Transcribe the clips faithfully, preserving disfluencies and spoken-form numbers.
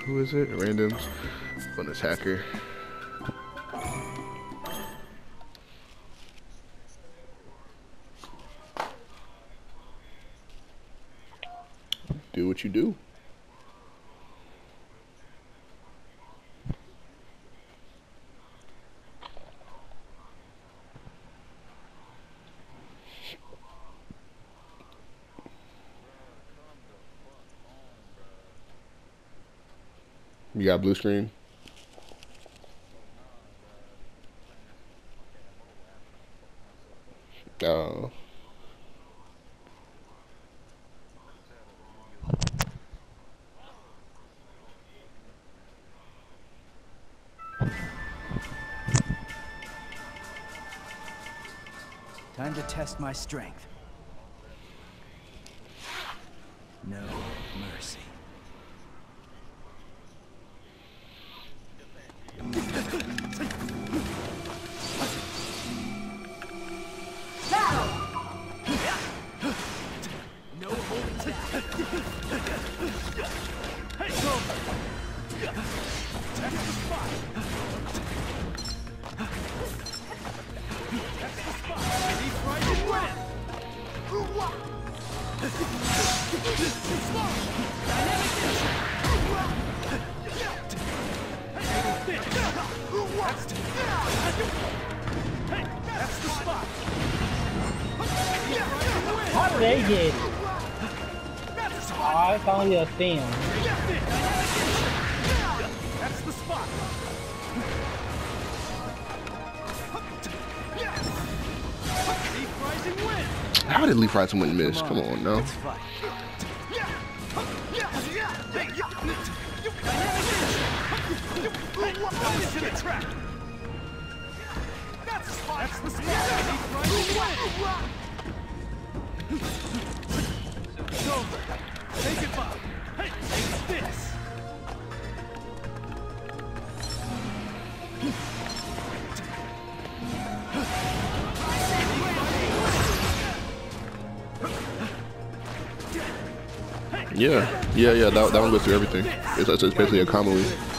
who is it? Randoms. Bonus hacker. Do what you do. You got blue screen? Oh. Time to test my strength. No mercy. How did they get it? Oh, it's only a thing. That's the spot. How did Leaf Rising win miss? Come on, no. That's the spot. It's over. Take it back. Hey, take this. Yeah, yeah, yeah. That that one goes through everything. It's, it's basically a combo.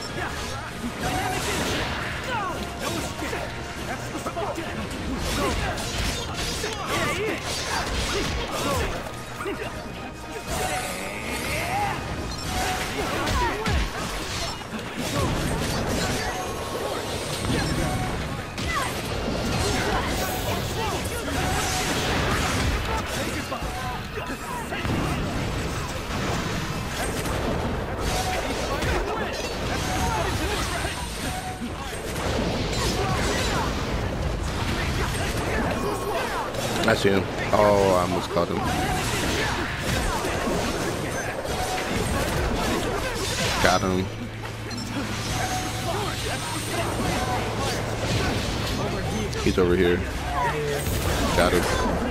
I see him. Oh, I almost caught him. Got him. He's over here. Got him.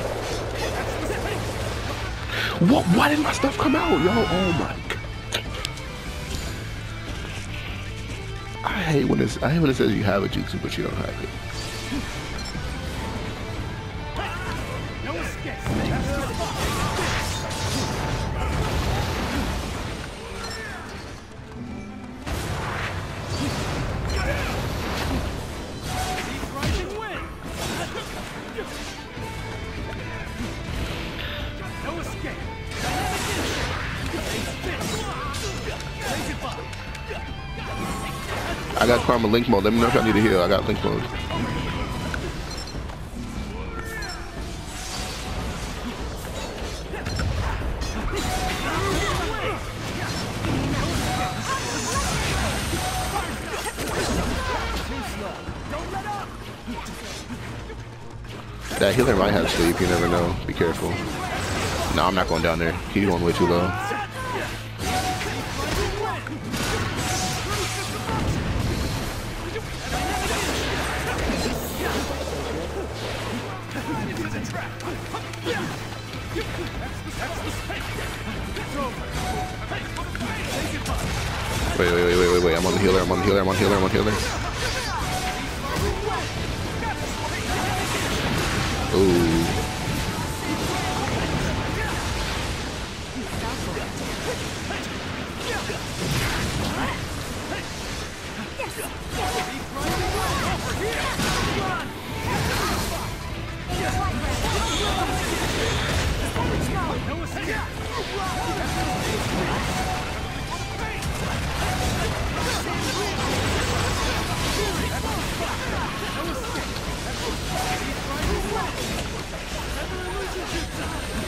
What? Why did my stuff come out, yo? Oh my god. I hate when it's. I hate when it says you have a jutsu, but you don't have it. I got Karma Link mode. Let me know if I need a heal. I got Link mode. That healer might have sleep. You never know. Be careful. No, I'm not going down there. He's going way too low. Wait, wait, wait, wait, wait, wait. I'm on the healer. I'm on the healer. I'm on the healer. I'm on the healer. Ooh.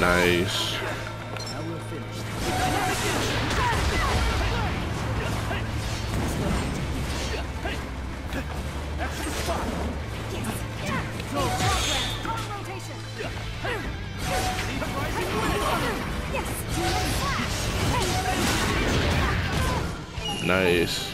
Nice. Nice.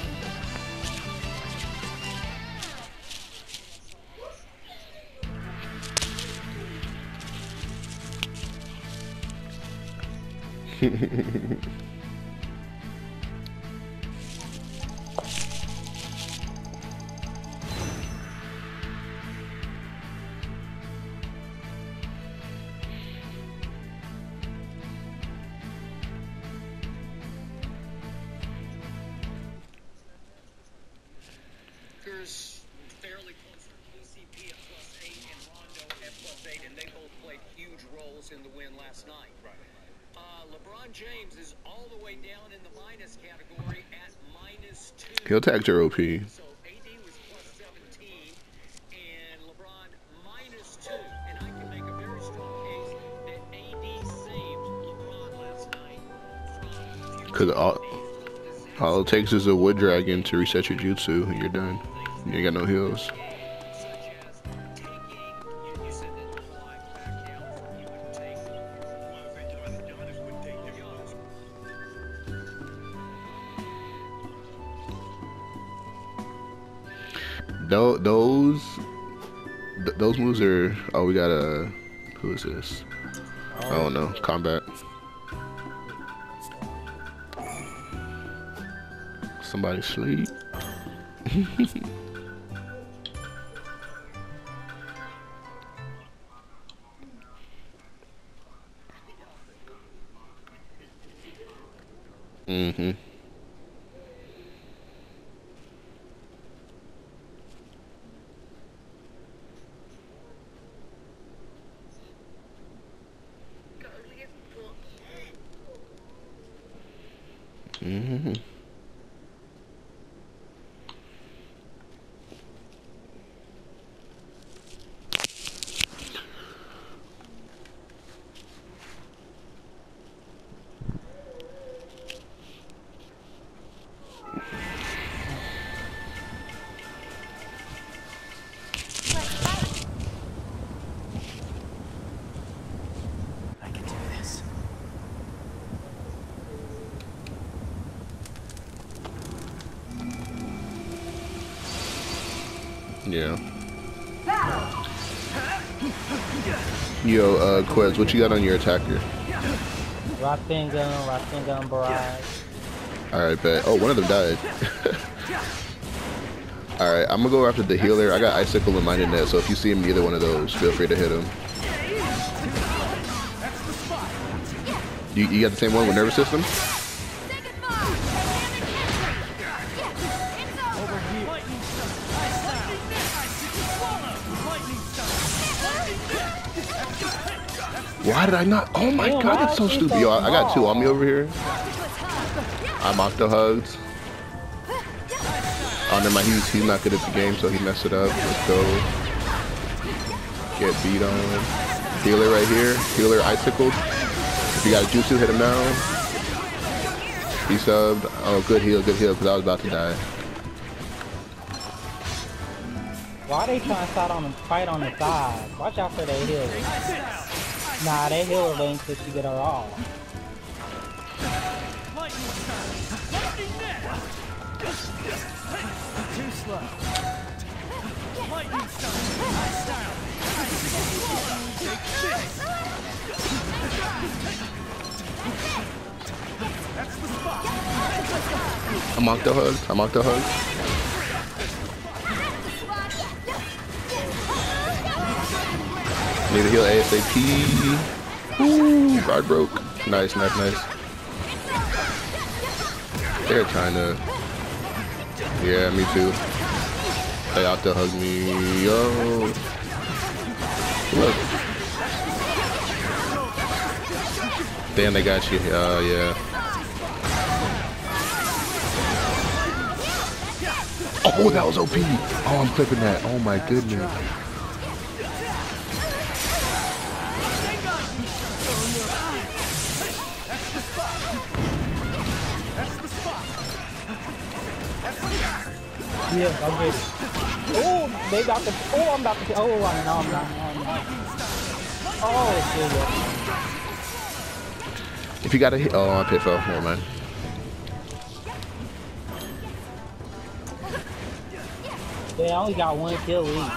Fairly close for K C P at plus eight and Rondo at plus eight, and they both played huge roles in the win last night. Right. Uh, LeBron James is all the way down in the minus category at minus two. He'll tag your O P. So A D was plus seventeen, and LeBron minus two. And I can make a very strong case that A D saved LeBron last night. Because all, all it takes is a wood dragon to reset your jutsu, and you're done. You ain't got no heals. Tho- Those, th those moves are. Oh, we got a. Who is this? I don't know. Combat. Somebody sleep. Mm-hmm. Mm-hmm. Yeah. Yo, uh, Quez, what you got on your attacker? Rasengan, Rasengan Barrage. Alright, bet. Oh, one of them died. Alright, I'm gonna go after the healer. I got Icicle and Minded Net, so if you see him in either one of those, feel free to hit him. You, you got the same one with Nervous System? Why did I not? Oh my god, that's so stupid. Yo, I, I got two on me over here. I'm Octo Hugged. Oh, never mind. He's, he's not good at the game, so he messed it up. Let's go. Get beat on. Healer right here. Healer Icicled. If you got a Jutsu, hit him now. He subbed. Oh, good heal, good heal, because I was about to die. Why are they trying to fight on the fight on the side? Watch out for their healer. Nah, they healer waiting until she get her off. Too slow. Lightning stone. Nice style. Take this. That's the spot. I'm Octo Hugged. I'm Octo Hugged. Need to heal ASAP. Ooh, guard broke. Nice, nice, nice. They're trying to. Yeah, me too. They out to hug me. Yo. Look. Damn, they got you. Oh, yeah. Oh, that was O P. Oh, I'm clipping that. Oh, my goodness. Yeah, I'll get it. Oh, they got the. Oh, I'm about to. Oh, I'm not. I'm not. I'm not. Oh, shit. If you got a hit, oh, I pit fell. Never mind. They only got one kill each.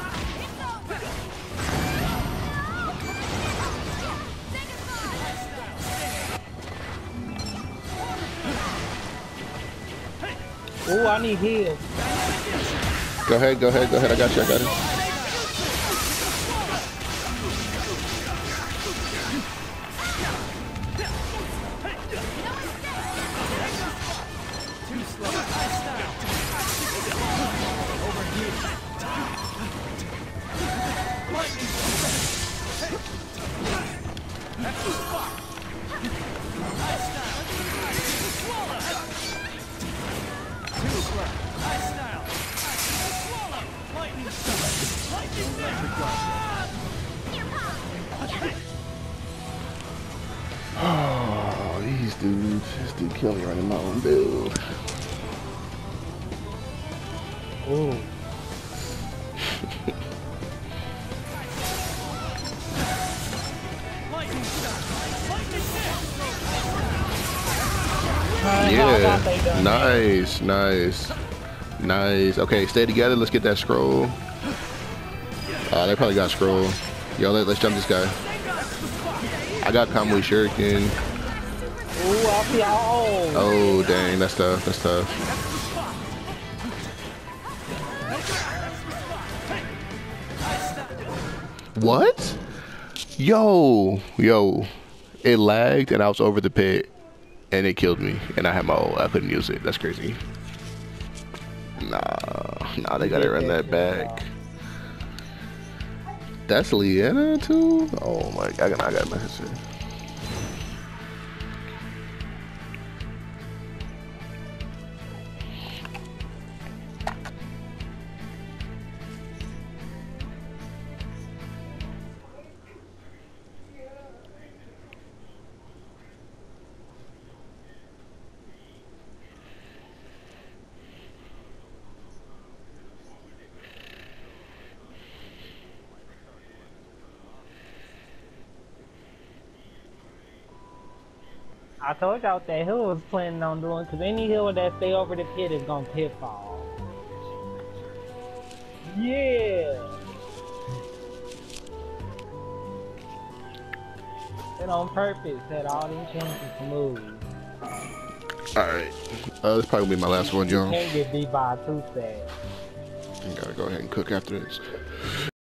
Oh, I need heals. Go ahead, go ahead, go ahead. I got you, I got it. Oh, these dudes. This dude killed me running my own build. Ooh. Yeah. Nice, nice. Nice. Okay, stay together. Let's get that scroll. Uh, they probably got scroll. Yo, let, let's jump this guy. I got Kamui Shuriken. Ooh, I feel oh. Oh, dang. That's tough. That's tough. What? Yo. Yo. It lagged and I was over the pit. And it killed me. And I had my ult. I couldn't use it. That's crazy. Nah. Nah, they gotta run that back. That's Leanna too? Oh my god, I got my history. I told y'all what that hill was planning on doing, because any hill that stay over the pit is gonna pitfall. Yeah! And on purpose, had all these chances to move. Alright. Uh, this probably be my last one, John. Can't get beat by a two-stack. Gotta go ahead and cook after this.